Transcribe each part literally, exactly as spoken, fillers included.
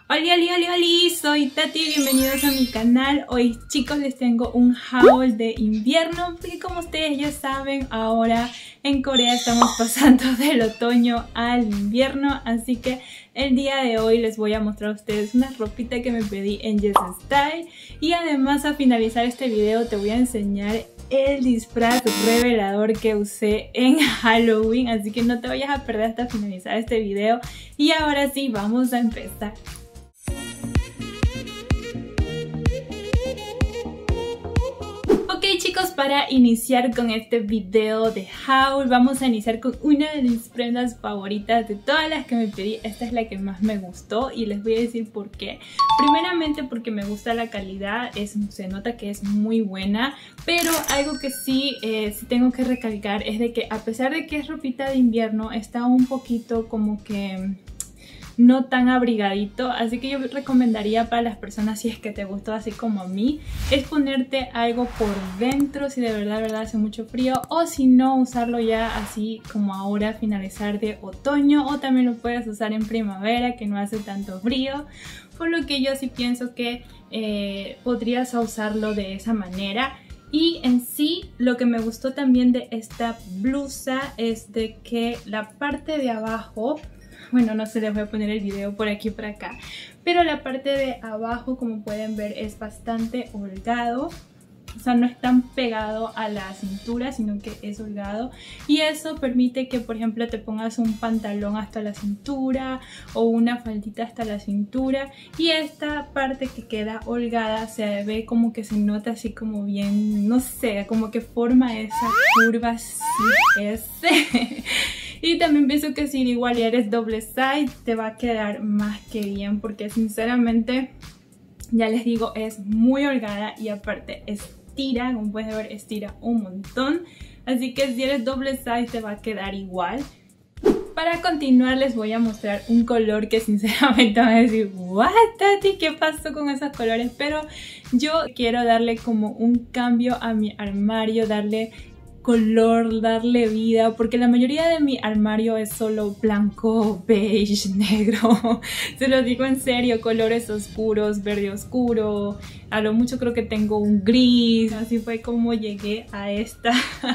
Hola, hola, hola, hola, soy Tati, bienvenidos a mi canal. Hoy, chicos, les tengo un haul de invierno porque, como ustedes ya saben, ahora en Corea estamos pasando del otoño al invierno, así que el día de hoy les voy a mostrar a ustedes una ropita que me pedí en Yes Style. Y además, a finalizar este video te voy a enseñar el disfraz revelador que usé en Halloween, así que no te vayas a perder hasta finalizar este video. Y ahora sí, vamos a empezar. Ok, chicos, para iniciar con este video de haul, vamos a iniciar con una de mis prendas favoritas de todas las que me pedí. Esta es la que más me gustó y les voy a decir por qué. Primeramente porque me gusta la calidad, es, se nota que es muy buena, pero algo que sí, eh, sí tengo que recalcar es de que, a pesar de que es ropita de invierno, está un poquito como que no tan abrigadito, así que yo recomendaría para las personas, si es que te gustó así como a mí, es ponerte algo por dentro si de verdad, de verdad hace mucho frío, o si no, usarlo ya así como ahora, finalizar de otoño, o también lo puedes usar en primavera que no hace tanto frío, por lo que yo sí pienso que eh, podrías usarlo de esa manera. Y en sí, lo que me gustó también de esta blusa es de que la parte de abajo, bueno, no sé, les voy a poner el video por aquí y por acá, pero la parte de abajo, como pueden ver, es bastante holgado. O sea, no es tan pegado a la cintura, sino que es holgado. Y eso permite que, por ejemplo, te pongas un pantalón hasta la cintura o una faldita hasta la cintura. Y esta parte que queda holgada se ve como que se nota así como bien, no sé, como que forma esa curva así, ese. Y también pienso que si igual eres doble size te va a quedar más que bien, porque sinceramente, ya les digo, es muy holgada y aparte estira, como puedes ver, estira un montón. Así que si eres doble size te va a quedar igual. Para continuar les voy a mostrar un color que sinceramente van a decir, what, Tati, ¿qué pasó con esos colores? Pero yo quiero darle como un cambio a mi armario, darle color, darle vida, porque la mayoría de mi armario es solo blanco, beige, negro. Se lo digo en serio, colores oscuros, verde oscuro, a lo mucho creo que tengo un gris. Así fue como llegué a esta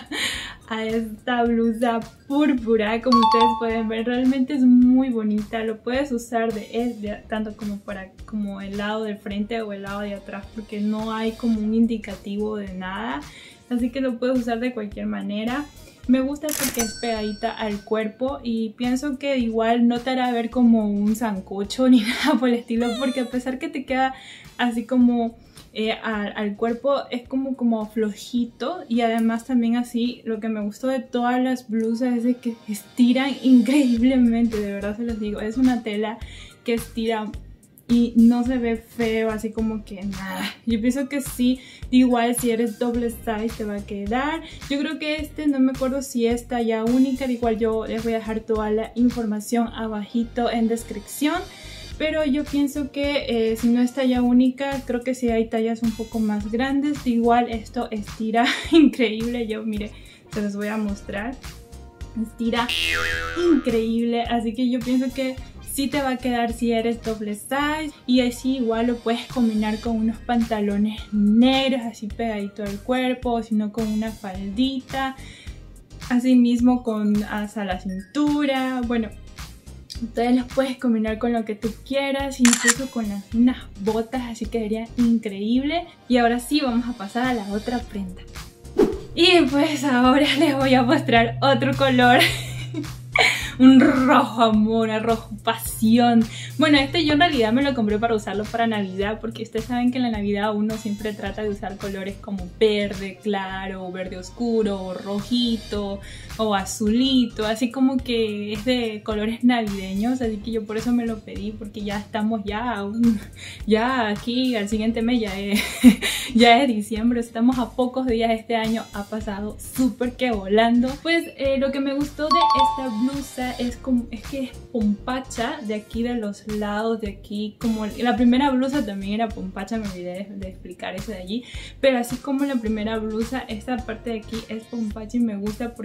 a esta blusa púrpura. Como ustedes pueden ver, realmente es muy bonita. Lo puedes usar de, de tanto como para como el lado del frente o el lado de atrás, porque no hay como un indicativo de nada. Así que lo puedes usar de cualquier manera. Me gusta porque es pegadita al cuerpo y pienso que igual no te hará ver como un sancocho ni nada por el estilo, porque a pesar que te queda así como eh, al, al cuerpo, es como, como flojito. Y además también así, lo que me gustó de todas las blusas es de que estiran increíblemente, de verdad se los digo. Es una tela que estira y no se ve feo, así como que nada. Yo pienso que sí, igual si eres doble size te va a quedar. Yo creo que este, no me acuerdo si es talla única, igual yo les voy a dejar toda la información abajito en descripción. Pero yo pienso que eh, si no es talla única, creo que sí hay tallas un poco más grandes. Igual esto estira increíble, yo mire, se los voy a mostrar. Estira increíble, así que yo pienso que sí te va a quedar si eres doble size. Y así igual lo puedes combinar con unos pantalones negros así pegadito al cuerpo, o si no con una faldita, así mismo con hasta la cintura. Bueno, entonces los puedes combinar con lo que tú quieras, incluso con las, unas botas, así quedaría increíble. Y ahora sí, vamos a pasar a la otra prenda. Y pues ahora les voy a mostrar otro color. Un rojo amor, un rojo pasión. Bueno, este yo en realidad me lo compré para usarlo para Navidad, porque ustedes saben que en la Navidad uno siempre trata de usar colores como verde claro, o verde oscuro, o rojito, o azulito, así como que es de colores navideños. Así que yo por eso me lo pedí, porque ya estamos ya, un, ya aquí al siguiente mes ya es, ya es diciembre, estamos a pocos días. Este año ha pasado súper que volando. Pues eh, lo que me gustó de esta blusa es, como, es que es pompacha de aquí de los lados, de aquí, como la primera blusa también era pompacha, me olvidé de, de explicar eso de allí, pero así como la primera blusa, esta parte de aquí es pompacha y me gusta porque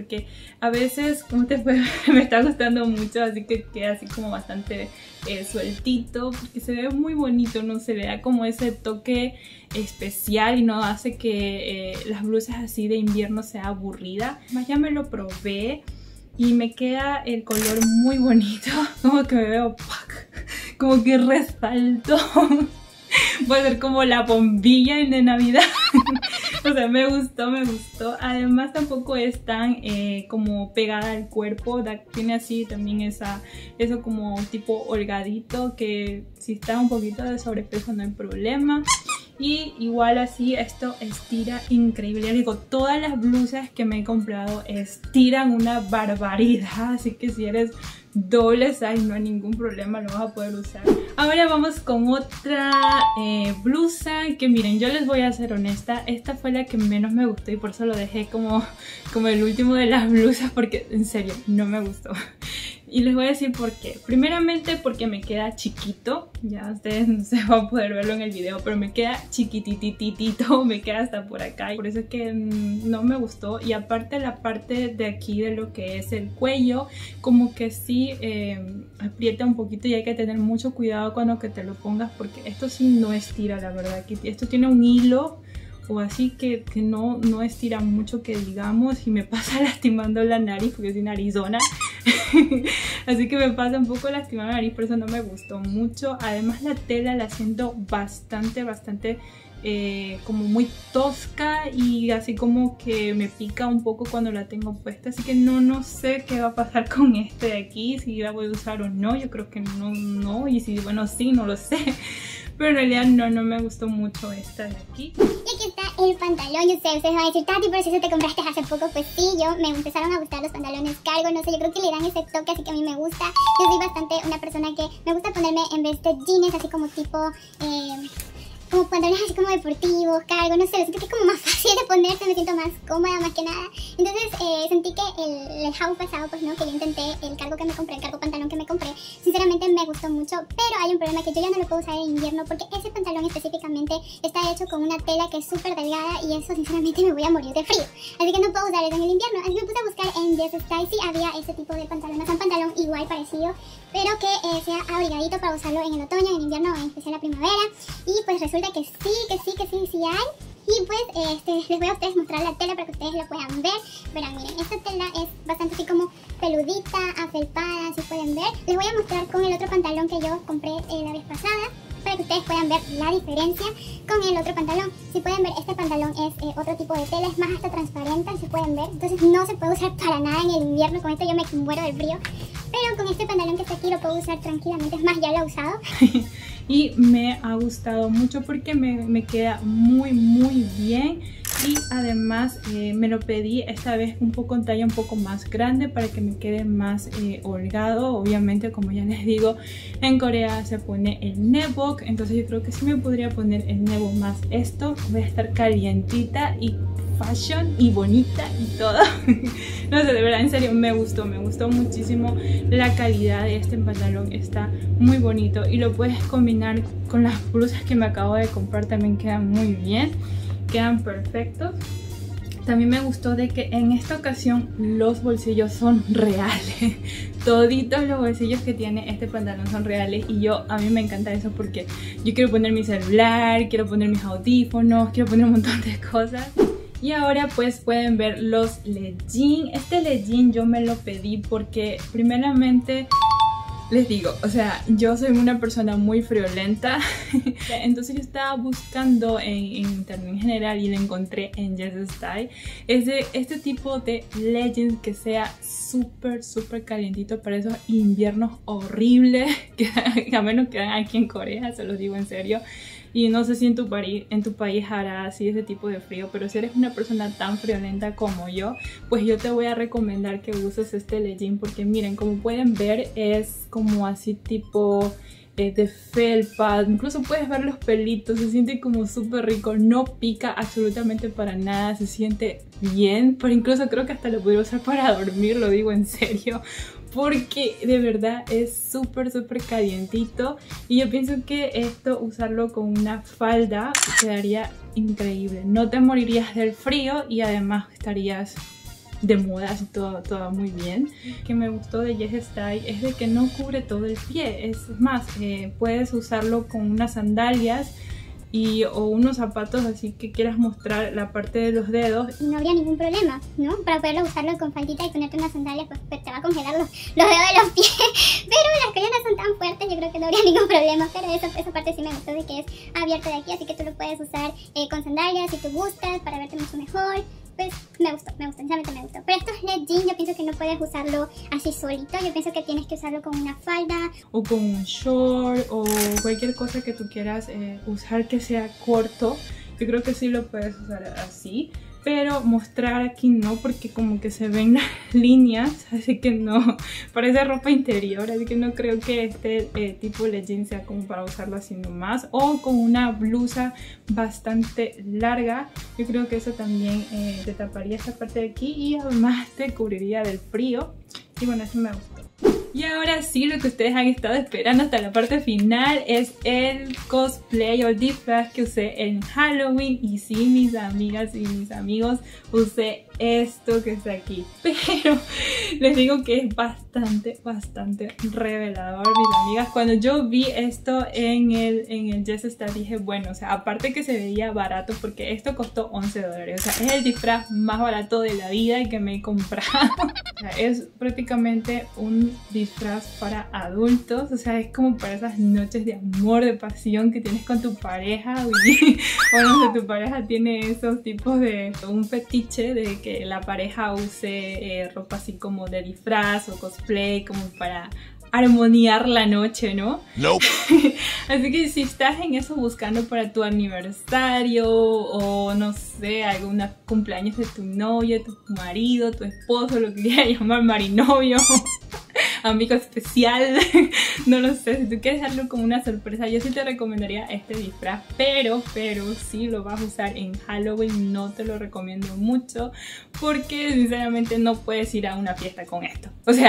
a veces, como te puede ver, me está gustando mucho, así que queda así como bastante eh, sueltito, porque se ve muy bonito, no se le da como ese toque especial y no hace que eh, las blusas así de invierno sea aburrida. Más ya me lo probé y me queda el color muy bonito, como que me veo ¡pac! Como que resalto. Voy a ser como la bombilla de Navidad. O sea, me gustó, me gustó. Además tampoco es tan eh, como pegada al cuerpo. Da, tiene así también esa, eso como tipo holgadito, que si está un poquito de sobrepeso no hay problema. Y igual así esto estira increíble. Ya digo, todas las blusas que me he comprado estiran una barbaridad. Así que si eres doble size no hay ningún problema, lo vas a poder usar. Ahora vamos con otra eh, blusa que miren, yo les voy a ser honesta, esta fue la que menos me gustó y por eso lo dejé como, como el último de las blusas, porque en serio no me gustó. Y les voy a decir por qué. Primeramente porque me queda chiquito. Ya ustedes no se van a poder verlo en el video, pero me queda chiquitititito. Me queda hasta por acá. Por eso es que mmm, no me gustó. Y aparte la parte de aquí de lo que es el cuello, como que sí eh, aprieta un poquito y hay que tener mucho cuidado cuando que te lo pongas, porque esto sí no estira, la verdad. Aquí, esto tiene un hilo o así que, que no, no estira mucho, que digamos, y me pasa lastimando la nariz porque soy narizona. Así que me pasa un poco lastimando la nariz, por eso no me gustó mucho. Además la tela la siento bastante, bastante eh, como muy tosca y así como que me pica un poco cuando la tengo puesta. Así que no, no sé qué va a pasar con este de aquí, si la voy a usar o no. Yo creo que no, no, y si bueno sí, no lo sé. Pero en realidad no, no me gustó mucho esta de aquí. Y aquí está el pantalón. Y ustedes, ustedes van a decir, Tati, pero si eso te compraste hace poco. Pues sí, yo me empezaron a gustar los pantalones cargo. No sé, yo creo que le dan ese toque, así que a mí me gusta. Yo soy bastante una persona que me gusta ponerme en vez de jeans, así como tipo... Eh, como pantalones así como deportivos, cargo, no sé, lo siento que es como más fácil de ponerse, me siento más cómoda más que nada. Entonces eh, sentí que el, el haul pasado, pues no, que yo intenté el cargo que me compré, el cargo pantalón que me compré, sinceramente me gustó mucho, pero hay un problema que yo ya no lo puedo usar en invierno porque ese pantalón específicamente está hecho con una tela que es súper delgada y eso sinceramente me voy a morir de frío. Así que no puedo usar eso en el invierno, así que me puse a buscar en JessStyle si había ese tipo de pantalón, o sea, un pantalón igual parecido, pero que eh, sea abrigadito para usarlo en el otoño, en el invierno o en especial la primavera. Y pues resulta que sí, que sí, que sí, sí hay. Y pues este, les voy a ustedes mostrar la tela para que ustedes la puedan ver. Verán, miren, esta tela es bastante así como peludita, afelpada, si pueden ver. Les voy a mostrar con el otro pantalón que yo compré eh, la vez pasada, para que ustedes puedan ver la diferencia con el otro pantalón. Si pueden ver, este pantalón es eh, otro tipo de tela, es más hasta transparente, si pueden ver. Entonces no se puede usar para nada en el invierno, con esto yo me muero del frío. Pero con este pantalón que está aquí lo puedo usar tranquilamente, es más, ya lo he usado. Y me ha gustado mucho porque me, me queda muy muy bien. Y además eh, me lo pedí esta vez un poco en talla un poco más grande para que me quede más eh, holgado. Obviamente, como ya les digo, en Corea se pone el ne복, entonces yo creo que sí me podría poner el ne복 más esto. Voy a estar calientita y fashion y bonita y todo. No sé, de verdad, en serio, me gustó, me gustó muchísimo. La calidad de este pantalón está muy bonito y lo puedes combinar con las blusas que me acabo de comprar, también quedan muy bien, quedan perfectos. También me gustó de que en esta ocasión los bolsillos son reales. Toditos los bolsillos que tiene este pantalón son reales y yo, a mí me encanta eso porque yo quiero poner mi celular, quiero poner mis audífonos, quiero poner un montón de cosas. Y ahora pues pueden ver los leggings. Este legging yo me lo pedí porque primeramente les digo, o sea, yo soy una persona muy friolenta. Entonces yo estaba buscando en, en internet en general y lo encontré en JessStyle. Es de este tipo de leggings que sea súper súper calientito para esos inviernos horribles que, que a menos quedan aquí en Corea, se los digo en serio. Y no sé si en tu, en tu país hará así ese tipo de frío, pero si eres una persona tan friolenta como yo, pues yo te voy a recomendar que uses este legging porque miren, como pueden ver es como así tipo eh, de felpa, incluso puedes ver los pelitos, se siente como súper rico, no pica absolutamente para nada, se siente bien, pero incluso creo que hasta lo podría usar para dormir, lo digo en serio. Porque de verdad es súper súper calientito y yo pienso que esto usarlo con una falda quedaría increíble. No te morirías del frío y además estarías de moda, así todo, todo muy bien. Lo que me gustó de Yes Style es de que no cubre todo el pie, es más, eh, puedes usarlo con unas sandalias y, o unos zapatos así que quieras mostrar la parte de los dedos. Y no habría ningún problema, ¿no? Para poderlo usarlo con faldita y ponerte unas sandalias, pues, pues te va a congelar los, los dedos de los pies. Pero las cadenas son tan fuertes, yo creo que no habría ningún problema. Pero eso, esa parte sí me gustó, de que es abierto de aquí, así que tú lo puedes usar eh, con sandalias si tú gustas, para verte mucho mejor. Pues me gustó, me gustó, sinceramente me gustó. Pero estos Let Jean yo pienso que no puedes usarlo así solito. Yo pienso que tienes que usarlo con una falda o con un short o cualquier cosa que tú quieras eh, usar que sea corto. Yo creo que sí lo puedes usar así, pero mostrar aquí no, porque como que se ven las líneas, así que no, parece ropa interior, así que no creo que este eh, tipo de jean sea como para usarlo así nomás, o con una blusa bastante larga. Yo creo que eso también eh, te taparía esta parte de aquí y además te cubriría del frío, y bueno, eso me gustó. Y ahora sí, lo que ustedes han estado esperando hasta la parte final es el cosplay o el disfraz que usé en Halloween. Y sí, mis amigas y mis amigos, usé esto que está aquí. Pero les digo que es bastante, bastante revelador, mis amigas. Cuando yo vi esto en el, en el Yes Style dije, bueno, o sea, aparte que se veía barato, porque esto costó once dólares. O sea, es el disfraz más barato de la vida y que me he comprado. O sea, es prácticamente un disfraz disfraz para adultos, o sea, es como para esas noches de amor, de pasión que tienes con tu pareja. O no sé, tu pareja tiene esos tipos de un fetiche de que la pareja use eh, ropa así como de disfraz o cosplay, como para armoniar la noche, ¿no? No. Así que si estás en eso buscando para tu aniversario o no sé, algún cumpleaños de tu novio, tu marido, tu esposo, lo que quieras llamar, marinovio, amigo especial, no lo sé, si tú quieres darlo como una sorpresa, yo sí te recomendaría este disfraz, pero, pero si lo vas a usar en Halloween no te lo recomiendo mucho, porque sinceramente no puedes ir a una fiesta con esto. O sea,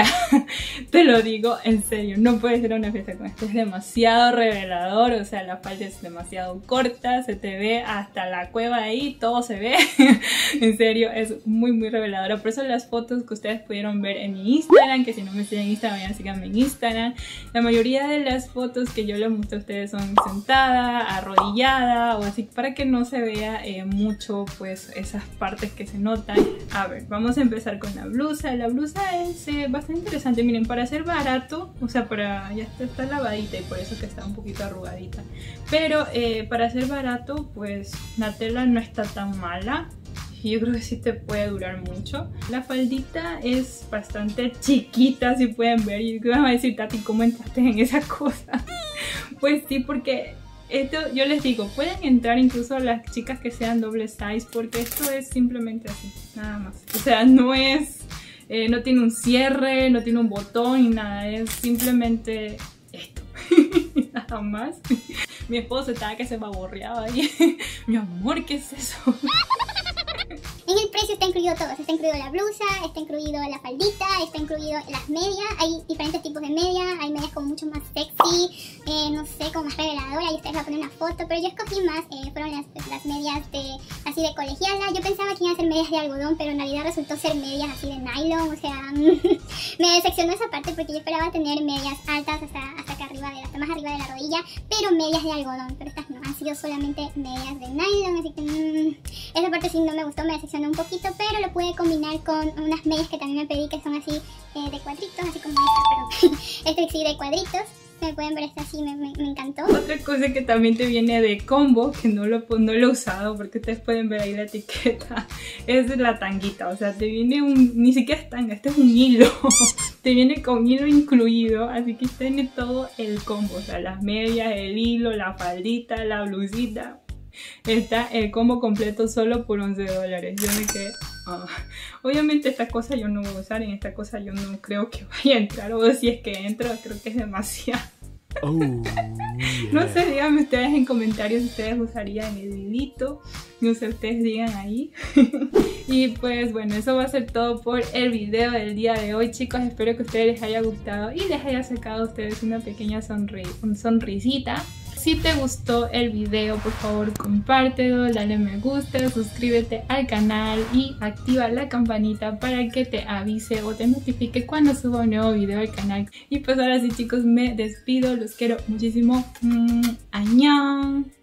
te lo digo en serio, no puedes ir a una fiesta con esto, es demasiado revelador, o sea, la falda es demasiado corta, se te ve hasta la cueva ahí, todo se ve, en serio, es muy muy reveladora. Por eso las fotos que ustedes pudieron ver en mi Instagram, que si no me siguen en Instagram, vayan, síganme en Instagram, la mayoría de las fotos que yo les muestro a ustedes son sentada, arrodillada o así, para que no se vea eh, mucho pues esas partes que se notan. A ver, vamos a empezar con la blusa. La blusa es eh, bastante interesante, miren, para ser barato, o sea, para ya está, está lavadita y por eso que está un poquito arrugadita, pero eh, para ser barato pues la tela no está tan mala. Yo creo que sí te puede durar mucho. La faldita es bastante chiquita, si pueden ver. Y me van a decir, Tati, ¿cómo entraste en esa cosa? Pues sí, porque esto, yo les digo, pueden entrar incluso las chicas que sean doble size, porque esto es simplemente así, nada más. O sea, no es, eh, no tiene un cierre, no tiene un botón ni nada, es simplemente esto. Nada más. Mi esposo estaba que se baborreaba ahí. Mi amor, ¿qué es eso? En el precio está incluido todo, está incluido la blusa, está incluido la faldita, está incluido las medias. Hay diferentes tipos de medias, hay medias como mucho más sexy, eh, no sé, como más reveladoras, y ustedes van a poner una foto, pero yo escogí más, eh, fueron las, las medias de, así de colegiala. Yo pensaba que iban a ser medias de algodón, pero en realidad resultó ser medias así de nylon, o sea, me decepcionó esa parte porque yo esperaba tener medias altas hasta, hasta acá arriba, de, hasta más arriba de la rodilla, pero medias de algodón, pero estas no, han sido solamente medias de nylon, así que mmm, esa parte sí no me gustó, me decepcionó un poquito, pero lo pude combinar con unas medias que también me pedí, que son así eh, de cuadritos, así como esta, pero este sí de cuadritos. Me pueden ver, esta así, me, me, me encantó. Otra cosa que también te viene de combo, que no lo, no lo he usado porque ustedes pueden ver ahí la etiqueta, es la tanguita. O sea, te viene un, ni siquiera es tanga, este es un hilo. Te viene con hilo incluido, así que tiene todo el combo. O sea, las medias, el hilo, la faldita, la blusita. Está el combo completo solo por once dólares. Yo me quedé... Oh. Obviamente esta cosa yo no voy a usar, en esta cosa yo no creo que vaya a entrar, o si es que entro creo que es demasiado. Oh, yeah. No sé, díganme ustedes en comentarios si ustedes usarían el hilito, no sé, ustedes digan ahí. Y pues bueno, eso va a ser todo por el video del día de hoy, chicos. Espero que a ustedes les haya gustado y les haya sacado a ustedes una pequeña sonri- sonrisita. si te gustó el video, por favor compártelo, dale me gusta, suscríbete al canal y activa la campanita para que te avise o te notifique cuando suba un nuevo video al canal. Y pues ahora sí chicos, me despido, los quiero muchísimo. ¡Añón!